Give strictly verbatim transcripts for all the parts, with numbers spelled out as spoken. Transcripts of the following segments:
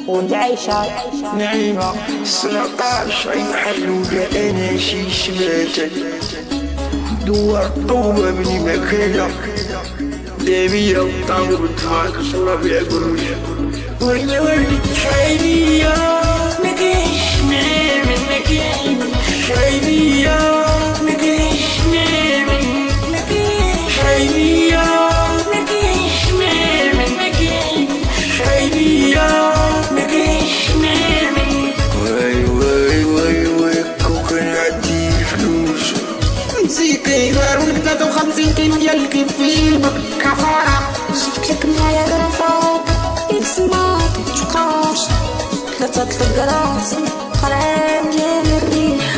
وانت عايشة نعيمة سبعطاش عين حلولة أنا شي شماتك دوار طوبة بني مكانة دامية وطاور بتفاك صلاة في عقروش وين وين شايلية مكيش من مكين شايلية مكيش من مكين شايلية مكيش من مكين شايلية مكيش من واي واي واي واي كوكا نعدي فلوس نسيت غير من ثلاثة وخمسين كيلو ديال الكفيل كفارة شفتلك معايا غرفات يتسمعك متبقاش ثلاثة القراص قرعان ديال الريح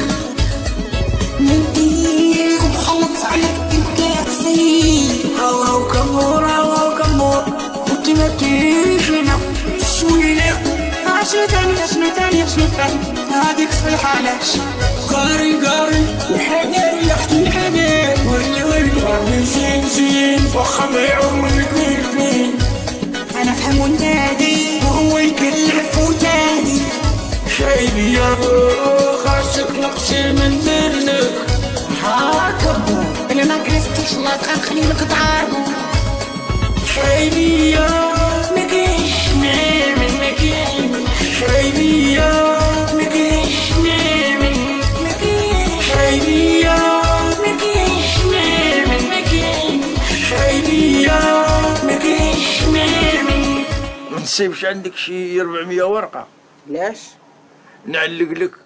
نديك ومخلص عليك الكاكسي هاو هاو كمور هاو هاو كمور وانت ما تجيش هنا شويلة عشرة ثانية شنو ثانية شنو ثانية هاديك صحيحة علاش قاري قاري الحنان يحكي الحنان ويلي ويلي ربي زين زين واخا ما يعوم الاثنين اثنين أنا فهم ونادي وهو يكلف وتاني شايبي يا خاصك نقصي من ذهنك هاكبو أنا ما كرستش الله تخلي لك تعاربو شايبي يا مكيش من مكين شايبي يا مكيش من مكين شايبي يا مكيش من مكين شايبي يا مكيش من منسيبش عندك شي أربعمية ورقة ليش؟ نعلق لك